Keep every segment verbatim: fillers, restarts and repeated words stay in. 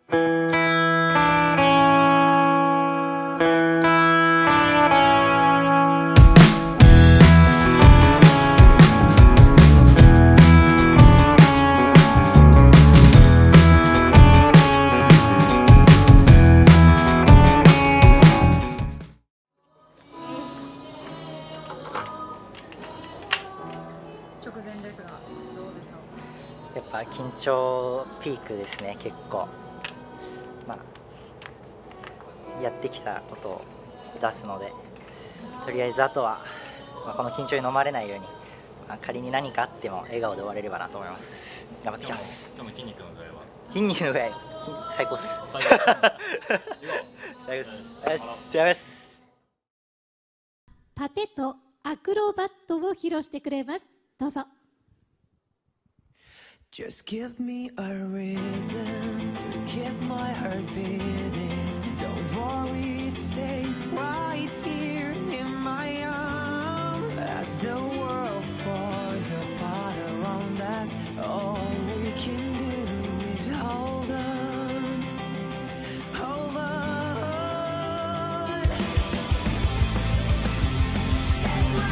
直前ですがどうでしょう。 やっぱ緊張ピークですね。結構まあやってきたことを出すので、とりあえずあとは、まあ、この緊張に飲まれないように、まあ、仮に何かあっても笑顔で終われればなと思います。頑張ってきます。 今日の筋肉の具合は筋肉の具合最高っす。最高っす。やめっす。 盾とアクロバットを披露してくれます。どうぞ。 Just give me a reason to keep my heart beating. Don't worry, stay right here in my arms. As the world falls apart around us, all we can do is hold on, hold on. Take my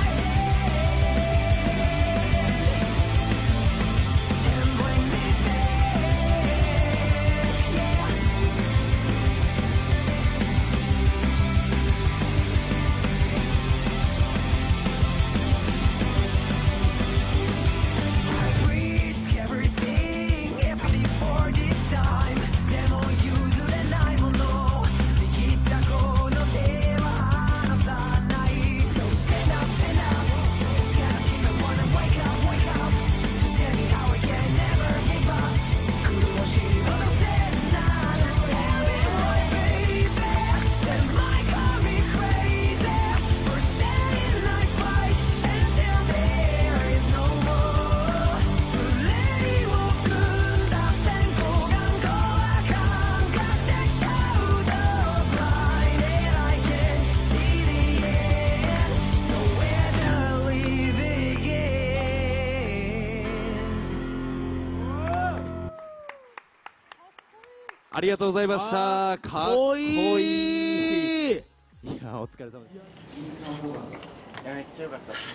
ありがとうございました。かっこいい。いや、お疲れ様です。 いや、めっちゃ良かったです。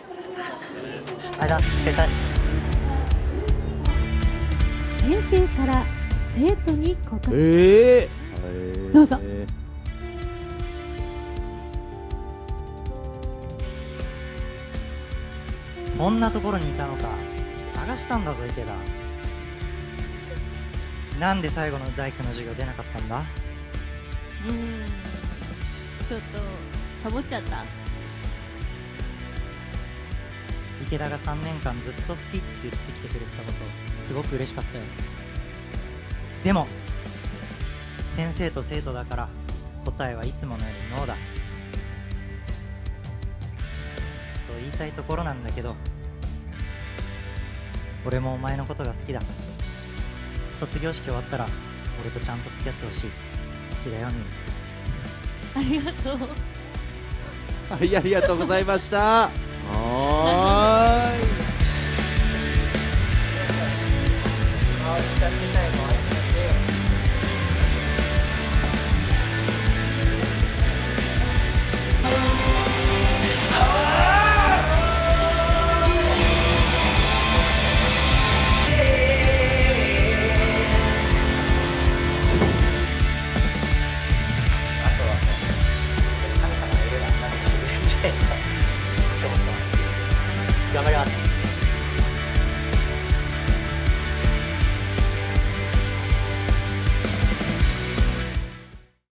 ありがとうございます。お疲れ様です。 先生から生徒に告白。 えー、 どうぞ。 こんなところにいたのか。探したんだぞ、池田。なんで最後の大工の授業出なかったんだ。 うーん、ちょっとサボっちゃった。 池田がさんねんかんずっと好きって言ってきてくれてたことすごく嬉しかったよ。でも先生と生徒だから答えはいつものようにノーだと言いたいところなんだけど、俺もお前のことが好きだ。卒業式終わったら俺とちゃんと付き合ってほしい。好きだよみん。 ありがとう。 はい、ありがとうございました。はーい。 頑張ります。